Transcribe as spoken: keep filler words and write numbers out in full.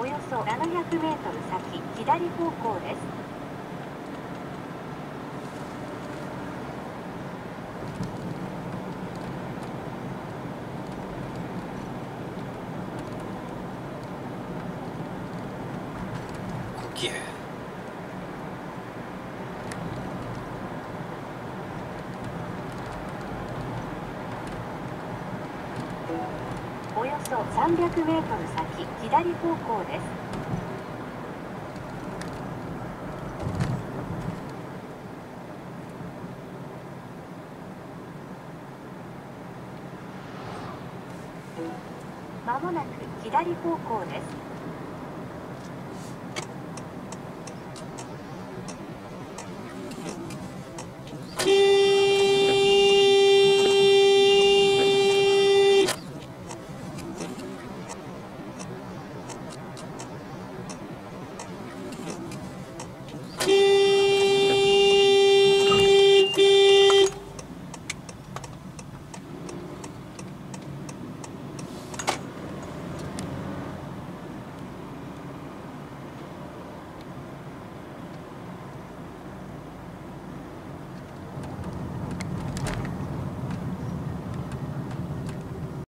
およそななひゃくメートル先、左方向です。 こっちへ。 およそさんびゃくメートル先、左方向です。まもなく左方向です。